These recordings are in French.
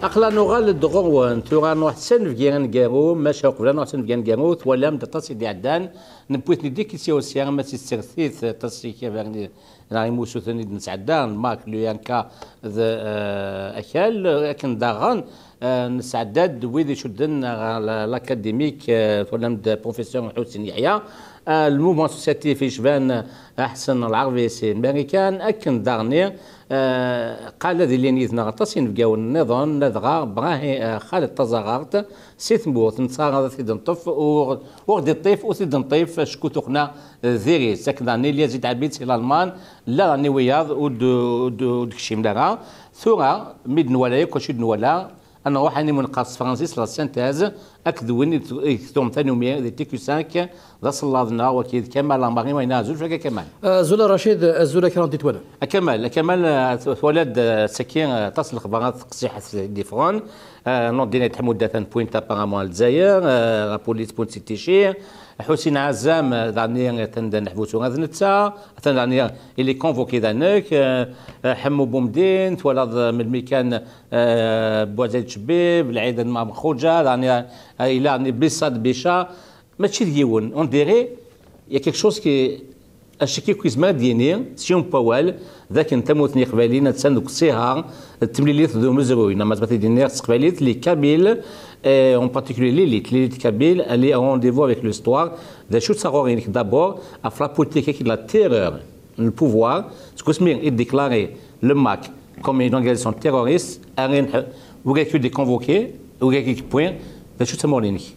أقلا نغال الدغوان تغال نوح سن فيان جارو ماشي قبل نوح سن فيان جارو ولا مدتصي دي عدان نبويت نديك سيو سيان ما تستغثيث تصي كيف يعني نعيمو ثاني نسعدان ماك ليانكا أكل لكن داغان نسعداد ويدي شدن لاكاديميك ولا بروفيسور حسين يحيى الموفمون سوسيتي في شبان احسن العربي سي امريكان اكن دارني قال ذي اللي نيثنا غطاسين بقاو النظام نذغا براهي خالد تزاغرت سيث موت نتصاغ ثيد نطف وغدي الطيف وثيد نطيف شكو تخنا ذيري ساكناني اللي يزيد عبيد سي الالمان لا راني وياض ودكشيم لها ثورة ميد نولا كلشي نولا انا وحاني منقص فرانسيس لا سانتاز اكذوني كتوم ثاني ومية دي تيكو 5 ذا صلادنا وكيد كمال ماغي ما ينازل فكا كمال زولا رشيد الزولا كان تتولى كمال ولد سكين تصل اخبارات قصيحه ديفرون نوض دينا تحمود داتان بوينت ابارامون الجزائر لا بوليس بوينت سيتيشي حسين عزام داني تندن حبوسو غادنتا داني اللي كونفوكي دانك حمو بومدين تولد من الميكان بوزيد شبيب العيد مع خوجه داني الى بيصاد بيشا ماشي ديون اون ديري يا كيك شوز كي الشكي كويز ما ديني سيون باوال ذاك انت موتني قبالين تسندك صيها التمليليت ذو مزروين ما تبغي دينير قباليت لي كابيل en particulier l'élite kabyle, elle est en rendez-vous avec l'histoire. Des choses d'abord, à la politique et la terreur, le pouvoir, ce que c'est déclaré le MAC comme une organisation terroriste, vous avez des convoqués, vous avez des points, des choses mornées.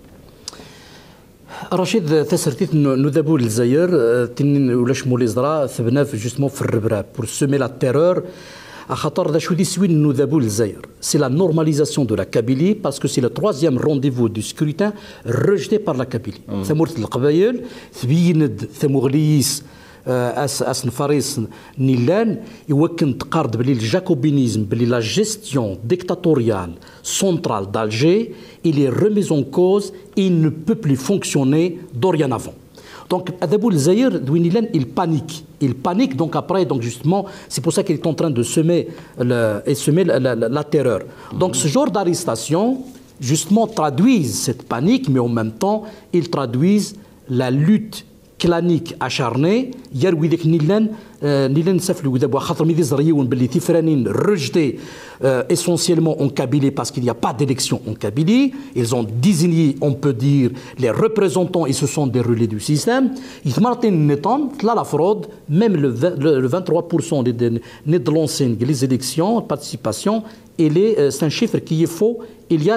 رشيد تسرتيت نذبوا للجزائر تنين ولا شمول إزرا ثبنا في جوستمون في الربراب pour semer la terreur. À Khatar, c'est la normalisation de la Kabylie parce que c'est le troisième rendez-vous du scrutin rejeté par la Kabylie. ثمورت القبائل ثبيند ثمورليس أس نفاريس نيلان يوكن تقارد بلي الجاكوبينيزم بلي la gestion dictatoriale centrale d'Alger il est remise en cause et il ne peut plus fonctionner dorénavant. Donc, Adabou Zaïr, il panique, donc après, donc justement, c'est pour ça qu'il est en train de semer la terreur. Donc, ce genre d'arrestation, justement, traduisent cette panique, mais en même temps, ils traduisent la lutte clanique acharnée. Yarwidek Nilan, Nilan Saflou, d'abord, Khatrami Zariyoun, Belli Tifranin, rejeté essentiellement en Kabylie parce qu'il n'y a pas d'élection en Kabylie. Ils ont désigné, on peut dire, les représentants et ce sont des relais du système. Ils marquent la fraude, même le 23% de l'ancienne les élections, participation, c'est un chiffre qui est faux. Il y a,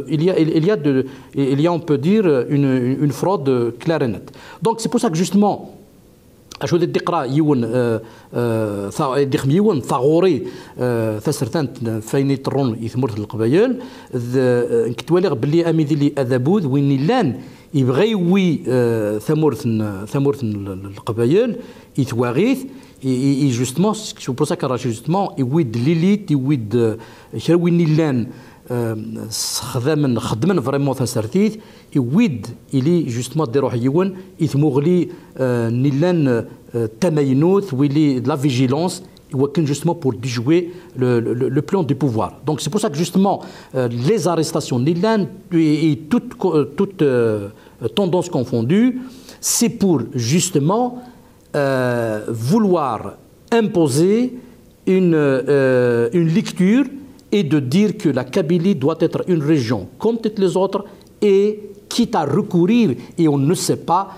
on peut dire, une fraude claire et nette. Donc c'est pour ça que justement, أشود الدقرا يون دخم يون ثغوري ثسرتان فين ترون يثمرت القبائل كتوالغ باللي أمي ذي أذبوذ وين لان يبغي وي ثمرت القبائل يتواغيث جوستمون سو بور سا كراش جوستمون يويد ليليت يويد شروين لان خدمن فريمون ثسرتيث يويد إلي جوستمون دي روح يون يثمغلي نيلان تماينوث ويلي لا فيجيلونس وكان justement pour déjouer le plan du pouvoir. Donc c'est pour ça que justement les arrestations Nilan et toute tendance confondue, c'est pour justement vouloir imposer une lecture et de dire que la Kabylie doit être une région comme toutes les autres et quitte à recourir et on ne sait pas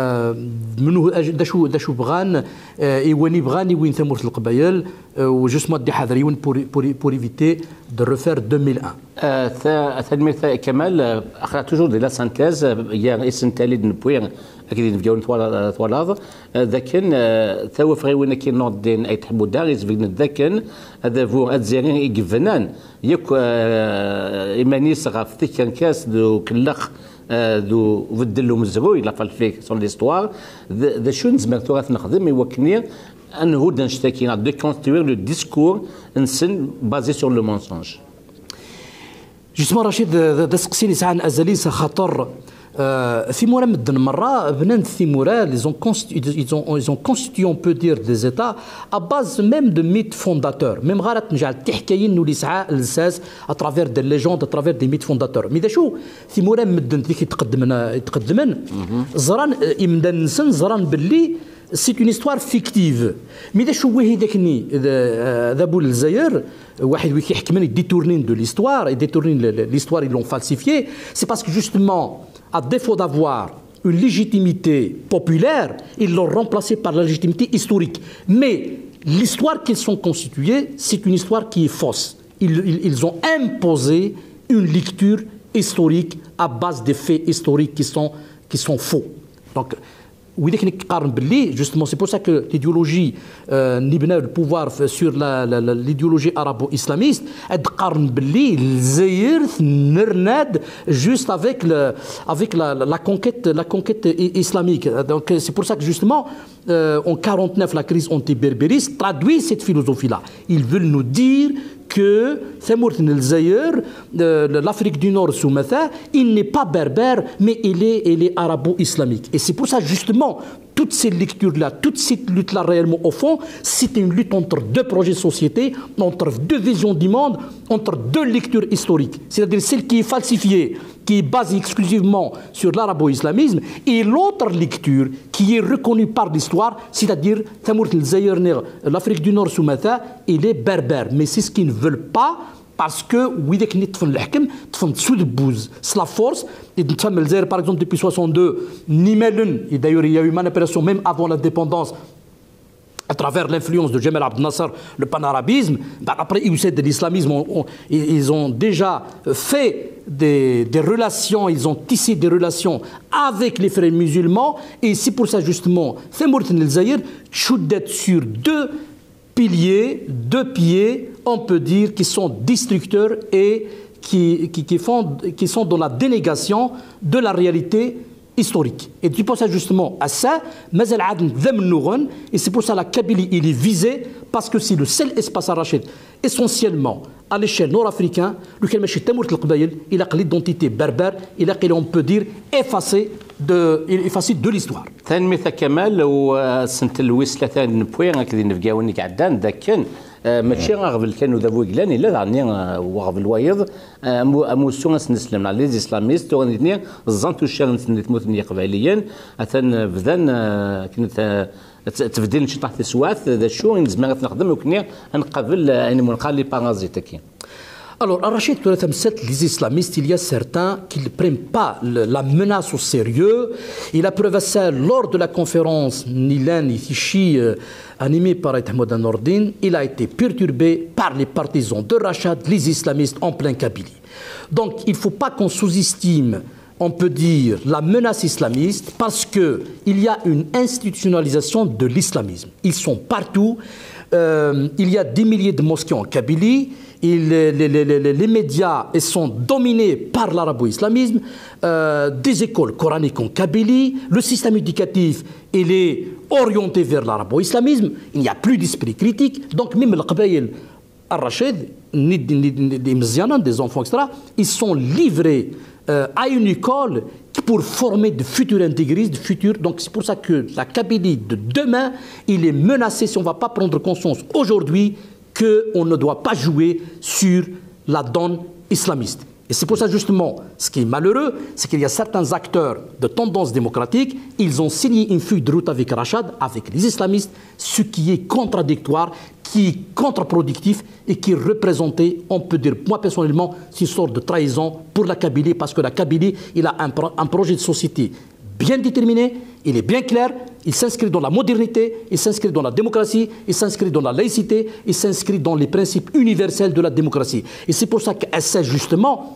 داشو بغان يواني بغان يوين ثمورة القبائل وجسمات دي حذريون pour éviter de refaire 2001. ثاني كمال اخرى توجور دي لا سانتيز يا اسم تالي نبوير اكيد نفيون ثوالاد ذاكن ثوا فغي وين كي نوض دين اي تحبو داريز فين ذاكن هذا فو ادزيرين يقفنان يك ايمانيس غاف تيكن كاس دو كلخ دو بدلو مزروي لا فالفيك سون ليستوار ذا شو نزمرتو غاث نخدم يوكني انه نشتكي دو كونستروير لو ديسكور نسن بازي سور لو مونسونج. جسم رشيد دسقسيني ساعه ازاليس خطر Thimora مدن مرة بنان Thimora ils ont constitué on peut dire des États à base même de mythes fondateurs même غارت نجعل تحكاين اللي سعى الساس à travers des légendes à travers des mythes fondateurs mais شو Thimora مدن ذيك يتقدمن زران يمدن نسن زران باللي c'est une histoire fictive mais دا شو وهي داكني ذا بول الجزائر واحد ويكي يحكمني détourner de l'histoire et détourner l'histoire ils l'ont falsifié c'est parce que justement à défaut d'avoir une légitimité populaire, ils l'ont remplacée par la légitimité historique. Mais l'histoire qu'ils sont constitués, c'est une histoire qui est fausse. Ils ont imposé une lecture historique à base des faits historiques qui sont faux. Donc, justement, c'est pour ça que l'idéologie le pouvoir sur l'idéologie arabo-islamiste juste avec la conquête islamique. Donc c'est pour ça que justement en 49 la crise anti-berbériste traduit cette philosophie-là. Ils veulent nous dire que l'Afrique du Nord, il n'est pas berbère, mais il est arabo-islamique. Et c'est pour ça, justement, toutes ces lectures-là, toute cette lutte-là, réellement, au fond, c'est une lutte entre deux projets de société, entre deux visions du monde, entre deux lectures historiques. C'est-à-dire celle qui est falsifiée, qui est basée exclusivement sur l'arabo-islamisme, et l'autre lecture qui est reconnue par l'histoire, c'est-à-dire l'Afrique du Nord, il est berbère. Mais c'est ce qu'ils ne veulent pas, parce que c'est la force. Par exemple, depuis 62, et d'ailleurs il y a eu manipulation même avant l'indépendance à travers l'influence de Jamal Abdel Nasser, le panarabisme. Après de l'islamisme, ils ont déjà fait des relations, ils ont tissé des relations avec les frères musulmans. Et c'est pour ça justement, sur deux pieds, on peut dire, qui sont destructeurs et qui sont dans la dénégation de la réalité historique. Et c'est pour ça justement à ça, et c'est pour ça la Kabylie il est visé parce que c'est le seul espace arraché essentiellement à l'échelle nord-africaine lequel il a l'identité berbère, on peut dire effacé de l'histoire. ثاني مثل كمال وسنة اللويس ثلاثة نبوي غاكدي نفقاوني كعدان ذاك ماشي غاغبل كانوا ذابو قلاني لا غاني وغبل الوايض اموسو نسلم على لي اسلاميست وغني الزنتو الشان نتموتني قباليا اثن بذان كنت تبديل نشطح تسوات ذا شو نزما نخدم وكني نقابل يعني منقال لي بارازيت كاين. Alors, à Rachid, les islamistes, il y a certains qui ne prennent pas la menace au sérieux. Il a prouvé ça lors de la conférence Nilan Itichi animée par Ahmed Nordin. Il a été perturbé par les partisans de Rachid, les islamistes en plein Kabylie. Donc, il ne faut pas qu'on sous-estime, on peut dire, la menace islamiste parce qu'il y a une institutionnalisation de l'islamisme. Ils sont partout. Il y a des milliers de mosquées en Kabylie. Les médias sont dominés par l'arabo-islamisme, des écoles coraniques en Kabylie, le système éducatif il est orienté vers l'arabo-islamisme, il n'y a plus d'esprit critique, donc même le Qabaïl al-Rachid, des enfants, etc., ils sont livrés à une école pour former de futurs intégristes, donc c'est pour ça que la Kabylie de demain, il est menacé si on ne va pas prendre conscience aujourd'hui qu'on ne doit pas jouer sur la donne islamiste. Et c'est pour ça justement, ce qui est malheureux, c'est qu'il y a certains acteurs de tendance démocratique, ils ont signé une feuille de route avec Rachid, avec les islamistes, ce qui est contradictoire, qui est contre-productif et qui est représenté, on peut dire, moi personnellement, c'est une sorte de trahison pour la Kabylie, parce que la Kabylie, il a un projet de société bien déterminé, il est bien clair, il s'inscrit dans la modernité, il s'inscrit dans la démocratie, il s'inscrit dans la laïcité, il s'inscrit dans les principes universels de la démocratie. Et c'est pour ça qu'essaie justement,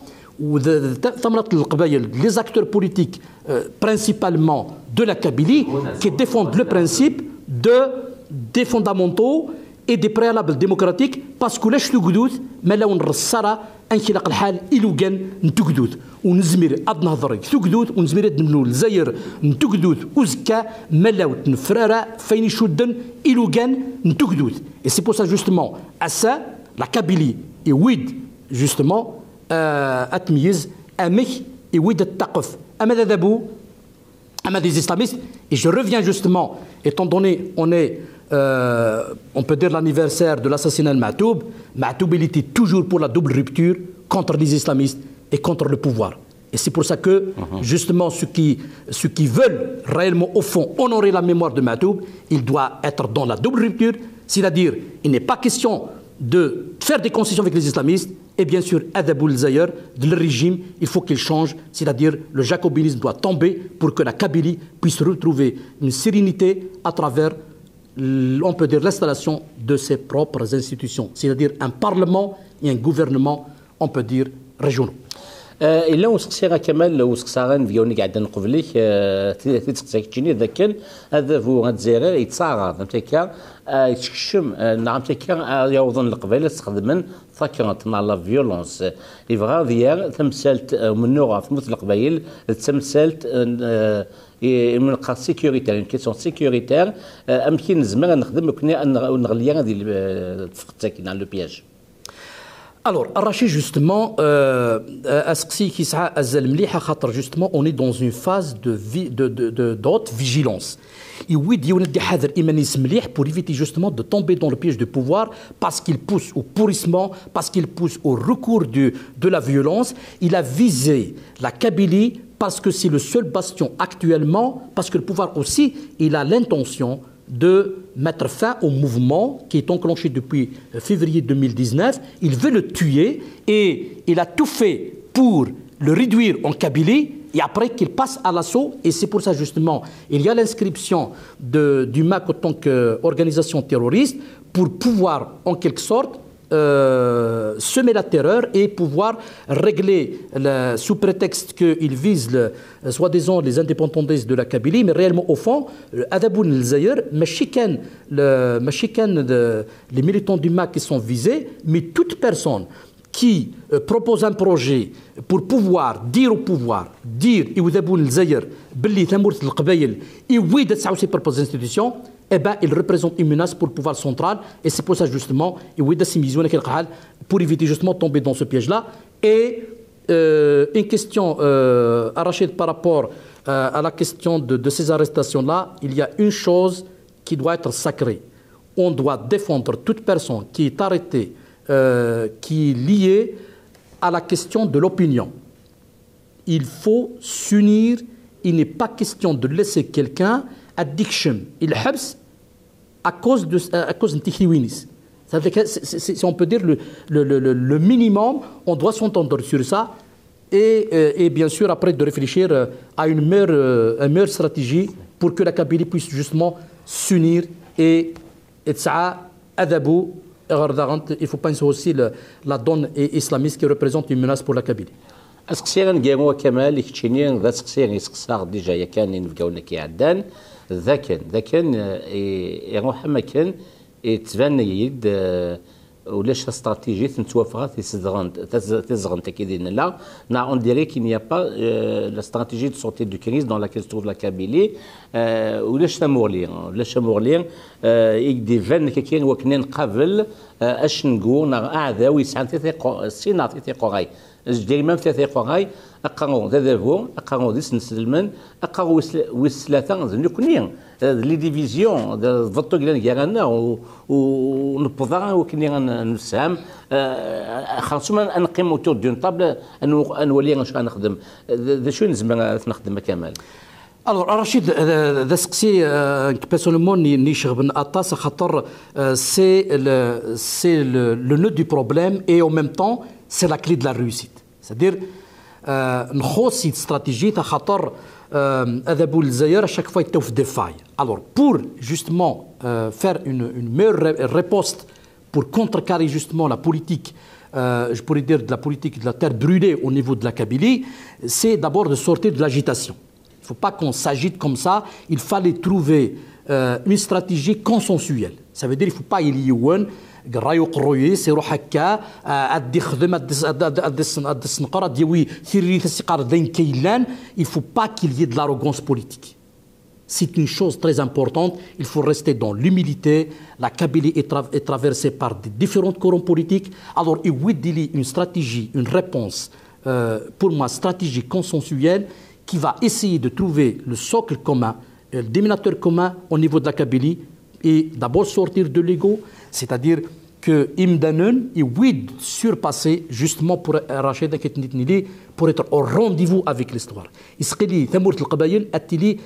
les acteurs politiques, principalement de la Kabylie, qui défendent le principe des fondamentaux et des préalables démocratiques, parce que لاش تقدوت ما لو نرصرا انخلاق الحال إلوغان نتقدوت ونزمير أد نهضر تقدوت ونزمير أد نبنو الجزائر نتقدوت وزكا ما لو تنفرارا فين شدن إلوغان نتقدوت. Et c'est pour ça justement à ça la Kabylie يويد justement أتميز أمك يويد التقف Ahmed Adabou, des islamistes, et je reviens justement, étant donné on peut dire l'anniversaire de l'assassinat de Ma'toub, il était toujours pour la double rupture contre les islamistes et contre le pouvoir. Et c'est pour ça que, justement, ceux qui veulent réellement, au fond, honorer la mémoire de Ma'toub, il doit être dans la double rupture, c'est-à-dire, il n'est pas question de faire des concessions avec les islamistes, et bien sûr, Adabou el-Zayr, le régime, il faut qu'il change, c'est-à-dire, le jacobinisme doit tomber pour que la Kabylie puisse retrouver une sérénité à travers, on peut dire, l'installation de ses propres institutions, c'est-à-dire un parlement et un gouvernement, on peut dire, régionaux. الا وسقسيغا كمال وسقساغا نفيوني قاعد نقبليك تسقسيك تجيني ذا كان هذا هو الجزائر يتصاغر فهمتك يتكشم نعم تكا يوضن القبائل تستخدمن فكرت مع لا فيولونس يبغى ديال تمثلت منوغا في مثل القبائل تمثلت من القا سيكوريتير كيسيون سيكوريتير امكن زعما نخدم كنا نغليا غادي تفقتك على لو بياج. Alors, Rachid, justement, justement, on est dans une phase d'haute vigilance. Et oui, il y a des hadr imanis mlih pour éviter justement de tomber dans le piège du pouvoir parce qu'il pousse au pourrissement, parce qu'il pousse au recours de la violence. Il a visé la Kabylie parce que c'est le seul bastion actuellement, parce que le pouvoir aussi, il a l'intention de mettre fin au mouvement qui est enclenché depuis février 2019. Il veut le tuer et il a tout fait pour le réduire en Kabylie et après qu'il passe à l'assaut. Et c'est pour ça justement, il y a l'inscription du MAC en tant qu'organisation terroriste pour pouvoir en quelque sorte semer la terreur et pouvoir régler sous prétexte qu'il vise soi-disant les indépendantistes de la Kabylie, mais réellement au fond, Adabou el-Zayr, les militants du MAC qui sont visés, mais toute personne qui propose un projet pour pouvoir dire au pouvoir, dire Adabou el-Zayr, Belli Tamourt el-Qabaïl, et oui, de ses propres institutions, eh ben, il représente une menace pour le pouvoir central et c'est pour ça justement pour éviter justement de tomber dans ce piège-là. Et une question, Rachid, par rapport à la question de ces arrestations-là, il y a une chose qui doit être sacrée. On doit défendre toute personne qui est arrêtée, qui est liée à la question de l'opinion. Il faut s'unir, il n'est pas question de laisser quelqu'un addiction, il habs à cause de Ntikhriwinis. Si on peut dire le minimum, on doit s'entendre sur ça et bien sûr après de réfléchir à une meilleure stratégie pour que la Kabylie puisse justement s'unir et Adabou. Il ne faut pas penser aussi la donne islamiste qui représente une menace pour la Kabylie. اسقسيغا نقاو كمال يكتشيني ذا سقسيغ يسقساغ ديجا كان نفقاونا كي عدان ذا كان يروح ما كان يتبان يد ولاش استراتيجيه نتوافق تزغن تاكيدين لا on dirait qu'il n'y a pas la stratégie de sortie de crise dans laquelle se trouve la Kabylie ولاش مورلين يدي فان كاين وكنا نقابل اش نقول اعداء ويسعى سينات تيقوغاي ديما في ثقة أقرأوا ذهبوا أقرأوا ديس نسلمن أقرأوا وثلاثة ذنكنيا لي ديفيزيون ضبطوا كنا نجارنا ونبضع وكنا نسهم خاصة نقيموا تور دون طابل نولي شنو نخدم ذا شو نزعما نخدم كمال. Alors, Rachid, personnellement, c'est le nœud du problème et en même temps, c'est la clé de la réussite. C'est-à-dire, une stratégie, Adabou el-Zayr, à chaque fois, il t'offre des failles. Alors, pour justement faire une meilleure riposte, pour contrecarrer justement la politique, je pourrais dire de la politique de la terre brûlée au niveau de la Kabylie, c'est d'abord de sortir de l'agitation. Il ne faut pas qu'on s'agite comme ça. Il fallait trouver une stratégie consensuelle. Ça veut dire qu'il ne faut pas y aller. Il ne faut pas qu'il y ait de l'arrogance politique. C'est une chose très importante. Il faut rester dans l'humilité. La Kabylie est traversée par des différents courants politiques. Alors, il faut une stratégie, une réponse, pour moi, stratégie consensuelle qui va essayer de trouver le socle commun, le dénominateur commun au niveau de la Kabylie et d'abord sortir de l'ego, c'est-à-dire que Imdanen et Ouid surpasser justement pour Rachid Ketnitnili pour être au rendez-vous avec l'histoire. Isqili Thamourt al-Qabayil attili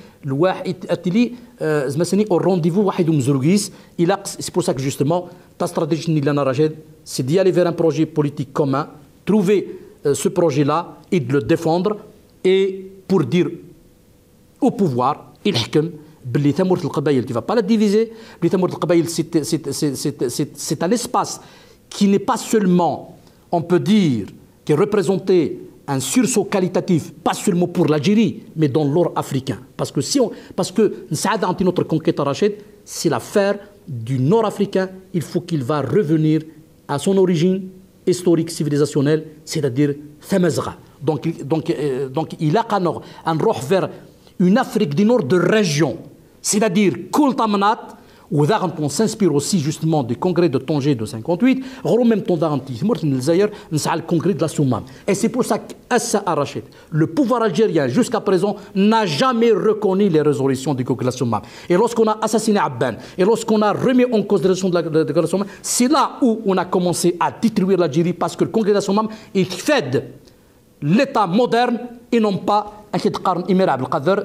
زمسني au rendez-vous واحد ومزروقيس إلى c'est pour ça que justement ta stratégie Nilana Rachid c'est d'y aller vers un projet politique commun, trouver ce projet-là et de le défendre et pour dire au pouvoir il حكم باللي ثمورة القبائل qui va pas la diviser باللي ثمورة القبائل c'est un espace qui n'est pas seulement on peut dire qui est représenté un sursaut qualitatif pas seulement pour l'Algérie mais dans l'or africain parce que Saada anti notre conquête à Rachid c'est l'affaire du nord africain il faut qu'il va revenir à son origine historique civilisationnelle c'est-à-dire Thamazgha donc il a un roh vers une Afrique du Nord de région, c'est-à-dire Kultamanat, où on s'inspire aussi justement du congrès de Tanger de 58, en même temps le congrès de la Soumam. Et c'est pour ça qu'Assa Arachid, le pouvoir algérien jusqu'à présent n'a jamais reconnu les résolutions du congrès de la Soumam. Et lorsqu'on a assassiné Abban, et lorsqu'on a remis en cause les résolutions de la Soumam, c'est là où on a commencé à détruire l'Algérie parce que le congrès de la Soumam, il fait l'État moderne et non pas أكيد قارن إمير عبد القادر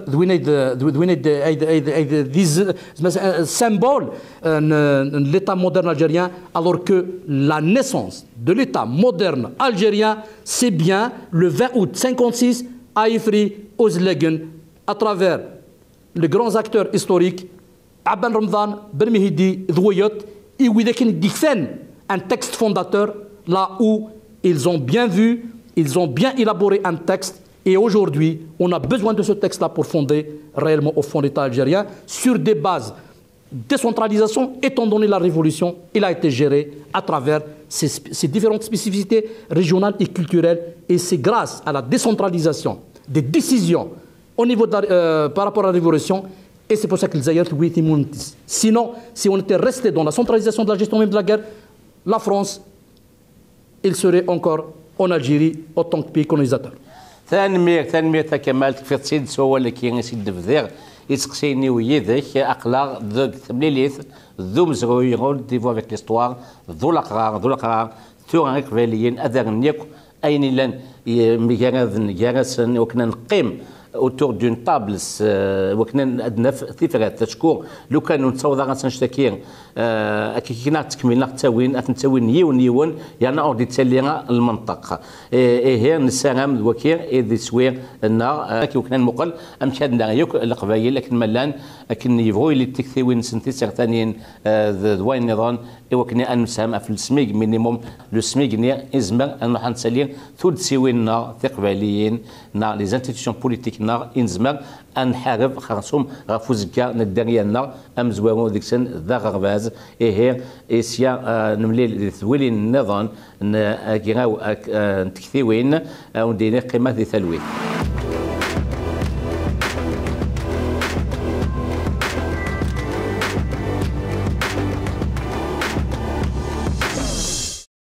ذوين symbole l'État moderne algérien alors que la naissance de l'État moderne algérien c'est bien le 20 août 56 à Ifri, Ozlegen à travers les grands acteurs historiques Abban Ramzan, Ben Mehdi, Dwoyot et où ils défendent un texte fondateur là où ils ont bien vu, ils ont bien élaboré un texte. Et aujourd'hui, on a besoin de ce texte-là pour fonder réellement au fond l'État algérien sur des bases de décentralisation. Étant donné la révolution, il a été géré à travers ces différentes spécificités régionales et culturelles. Et c'est grâce à la décentralisation des décisions au niveau par rapport à la révolution. Et c'est pour ça que les Aïrs, sinon, si on était resté dans la centralisation de la gestion même de la guerre, la France, il serait encore en Algérie en tant que pays colonisateur. ثانمير كمال في تسيد سوا اللي كاين سيد دفذير يسقسيني ويدك اقلا ذوك تمليليث ذو مزغوي غول ديفو افيك ليستوار ذو القرار ثو غيك فاليين اذرنيك اين لان ميغاذن جارسن وكنا نقيم autour d'une table وكنا عندنا ثيفرات تشكور لو كانوا نتصاوض غنشتكي كينا تكملنا تاوين يون يعني اودي تسالي المنطقه هي نساهم وكير اذ سوير ان كي وكنا المقل امشادنا يوك القبايل لكن ملان لكن يبغوا اللي تكثيوين سنتي ثانيين ذوين النظام وكنا ان نساهم في السميق مينيموم لو سميق ني ازمه ان حنسالي ثود سيوينا ثقباليين نا لي زانستيتيون بوليتيك نا انزمر ان حارب خاصهم غفوزكا نداريانا امزوارو ديك سن ذا غرباز هي اسيا نملي ثويلين النظام كيغاو تكثيوين وندير قيمه ذي ثلوين